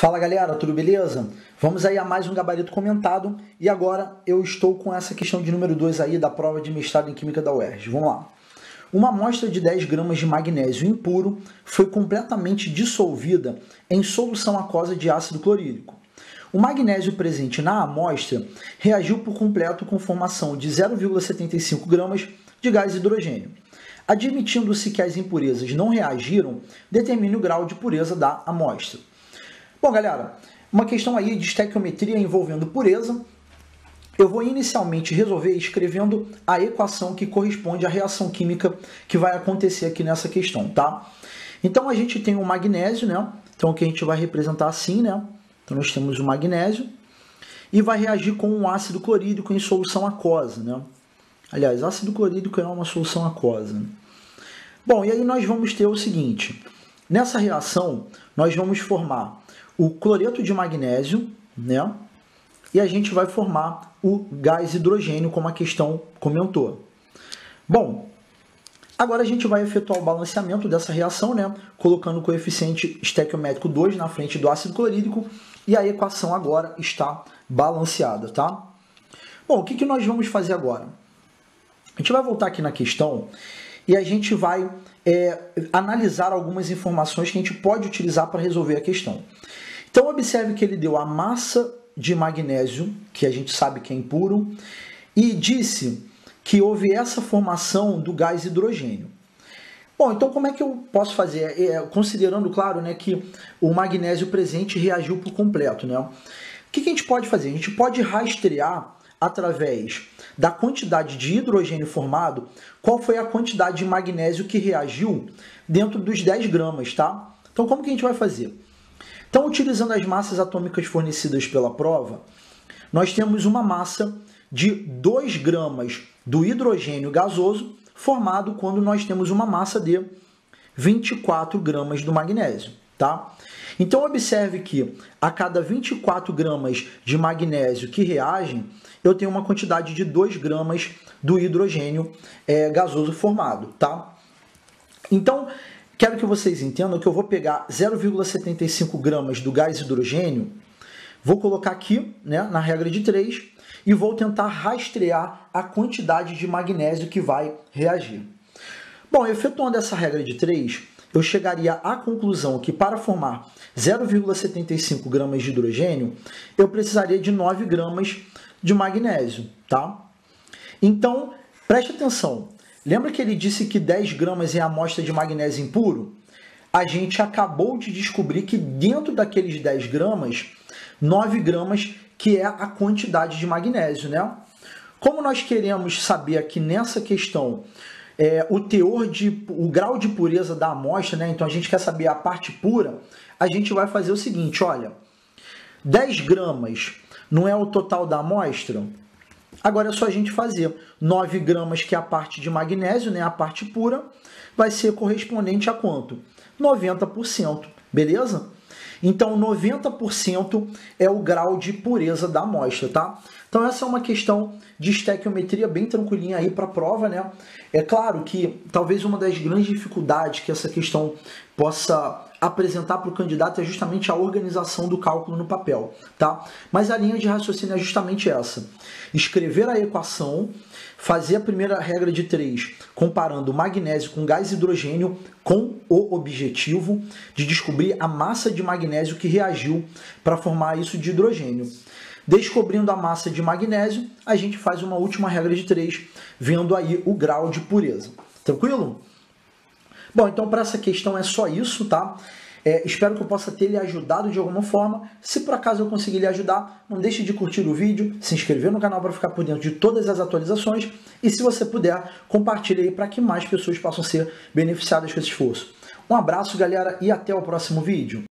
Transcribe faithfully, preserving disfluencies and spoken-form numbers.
Fala galera, tudo beleza? Vamos aí a mais um gabarito comentado e agora eu estou com essa questão de número dois aí da prova de mestrado em Química da U E R J. Vamos lá. Uma amostra de dez gramas de magnésio impuro foi completamente dissolvida em solução aquosa de ácido clorídrico. O magnésio presente na amostra reagiu por completo com formação de zero vírgula setenta e cinco gramas de gás hidrogênio. Admitindo-se que as impurezas não reagiram, determine o grau de pureza da amostra. Bom, galera, uma questão aí de estequiometria envolvendo pureza. Eu vou inicialmente resolver escrevendo a equação que corresponde à reação química que vai acontecer aqui nessa questão, tá? Então, a gente tem o magnésio, né? Então, que a gente vai representar assim, né? Então, nós temos o magnésio e vai reagir com um ácido clorídrico em solução aquosa, né? Aliás, ácido clorídrico é uma solução aquosa, né? Bom, e aí nós vamos ter o seguinte. Nessa reação, nós vamos formar o cloreto de magnésio, né? E a gente vai formar o gás hidrogênio, como a questão comentou. Bom, agora a gente vai efetuar o balanceamento dessa reação, né? Colocando o coeficiente estequiométrico dois na frente do ácido clorídrico e a equação agora está balanceada, tá? Bom, o que, que nós vamos fazer agora? A gente vai voltar aqui na questão e a gente vai é, analisar algumas informações que a gente pode utilizar para resolver a questão. Então, observe que ele deu a massa de magnésio, que a gente sabe que é impuro, e disse que houve essa formação do gás hidrogênio. Bom, então como é que eu posso fazer? É, considerando, claro, né, que o magnésio presente reagiu por completo, né? O que, que a gente pode fazer? A gente pode rastrear através da quantidade de hidrogênio formado, qual foi a quantidade de magnésio que reagiu dentro dos dez gramas, tá? Então, como que a gente vai fazer? Então, utilizando as massas atômicas fornecidas pela prova, nós temos uma massa de dois gramas do hidrogênio gasoso formado quando nós temos uma massa de vinte e quatro gramas do magnésio, tá? Então, observe que a cada vinte e quatro gramas de magnésio que reagem, eu tenho uma quantidade de dois gramas do hidrogênio é, gasoso formado, tá? Então, quero que vocês entendam que eu vou pegar zero vírgula setenta e cinco gramas do gás hidrogênio, vou colocar aqui, né, na regra de três e vou tentar rastrear a quantidade de magnésio que vai reagir. Bom, efetuando essa regra de três, eu chegaria à conclusão que para formar zero vírgula setenta e cinco gramas de hidrogênio, eu precisaria de nove gramas de magnésio, tá? Então, preste atenção. Lembra que ele disse que dez gramas é a amostra de magnésio impuro? A gente acabou de descobrir que dentro daqueles dez gramas, nove gramas que é a quantidade de magnésio, né? Como nós queremos saber aqui nessa questão é, o teor de, o grau de pureza da amostra, né? Então a gente quer saber a parte pura, a gente vai fazer o seguinte, olha, dez gramas não é o total da amostra? Agora é só a gente fazer nove gramas, que é a parte de magnésio, né, a parte pura, vai ser correspondente a quanto? noventa por cento, beleza? Então, noventa por cento é o grau de pureza da amostra, tá? Então, essa é uma questão de estequiometria bem tranquilinha aí para a prova, né? É claro que talvez uma das grandes dificuldades que essa questão possa apresentar para o candidato é justamente a organização do cálculo no papel, tá? Mas a linha de raciocínio é justamente essa. Escrever a equação, fazer a primeira regra de três, comparando o magnésio com gás hidrogênio com o objetivo de descobrir a massa de magnésio que reagiu para formar isso de hidrogênio. Descobrindo a massa de magnésio, a gente faz uma última regra de três, vendo aí o grau de pureza. Tranquilo? Bom, então para essa questão é só isso, tá? É, espero que eu possa ter lhe ajudado de alguma forma. Se por acaso eu conseguir lhe ajudar, não deixe de curtir o vídeo, se inscrever no canal para ficar por dentro de todas as atualizações e, se você puder, compartilhe aí para que mais pessoas possam ser beneficiadas com esse esforço. Um abraço, galera, e até o próximo vídeo.